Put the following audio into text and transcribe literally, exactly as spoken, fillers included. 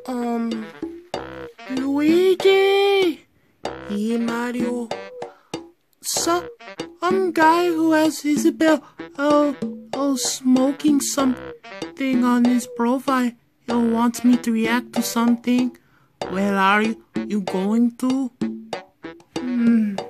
Um, Luigi! Yeah, Mario. Some, some guy who has Isabel, oh, oh, smoking something on his profile. He wants me to react to something. Well, are you, you going to? Hmm.